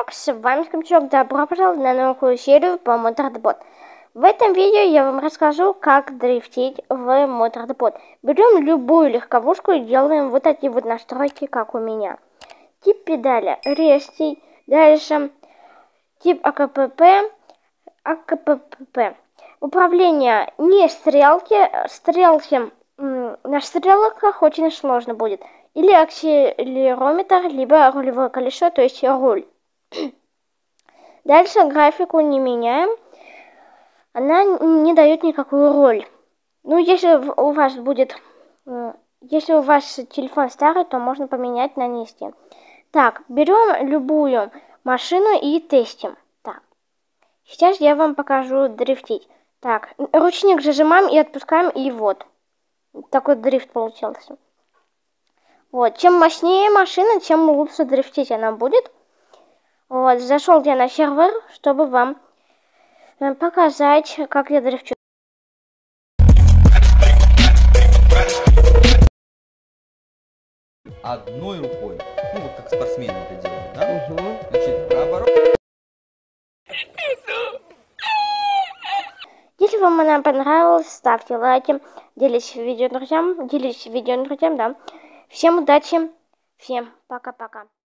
Скомчок, с вами Скомчок, добро пожаловать на новую серию по MotorDbot. В этом видео я вам расскажу, как дрифтить в MotorDbot. Берем любую легковушку и делаем вот такие вот настройки, как у меня. Тип педали резкий, дальше тип АКПП. Управление не стрелки на стрелках очень сложно будет. Или акселерометр, либо рулевое колесо, то есть руль. Дальше графику не меняем. Она не дает никакую роль. Ну, если у вас телефон старый, то можно поменять на низкий. Так, берем любую машину и тестим. Так, сейчас я вам покажу дрифтить. Так, ручник зажимаем и отпускаем, и вот. Такой дрифт получился. Вот, чем мощнее машина, тем лучше дрифтить она будет. Вот, зашел я на сервер, чтобы вам показать, как я дрифчу. Одной рукой. Ну, вот как спортсмены это делают, да? Значит, наоборот. Если вам она понравилась, ставьте лайки, делитесь видео друзьям, да. Всем удачи, всем пока-пока.